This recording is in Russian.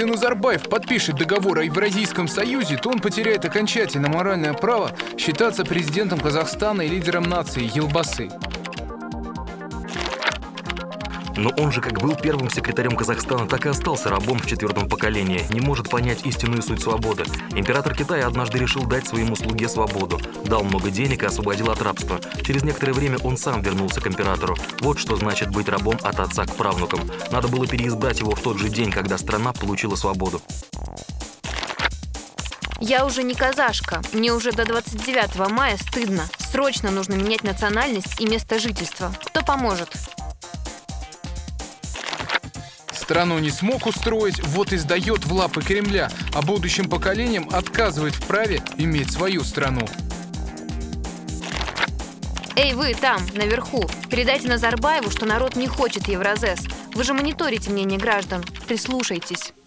Если Назарбаев подпишет договор о Евразийском союзе, то он потеряет окончательно моральное право считаться президентом Казахстана и лидером нации Елбасы. Но он же как был первым секретарем Казахстана, так и остался рабом в четвертом поколении, не может понять истинную суть свободы. Император Китая однажды решил дать своему слуге свободу. Дал много денег и освободил от рабства. Через некоторое время он сам вернулся к императору. Вот что значит быть рабом от отца к правнукам. Надо было переизбрать его в тот же день, когда страна получила свободу. Я уже не казашка. Мне уже до 29 мая стыдно. Срочно нужно менять национальность и место жительства. Кто поможет? Страну не смог устроить, вот и сдает в лапы Кремля, а будущим поколениям отказывает в праве иметь свою страну. Эй, вы там, наверху, передайте Назарбаеву, что народ не хочет Евразес. Вы же мониторите мнение граждан. Прислушайтесь.